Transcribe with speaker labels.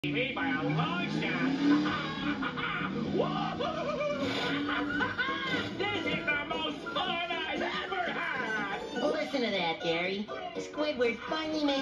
Speaker 1: Me by a long shot. This is the most fun I've ever had.
Speaker 2: Listen to that, Gary. Squidward finally made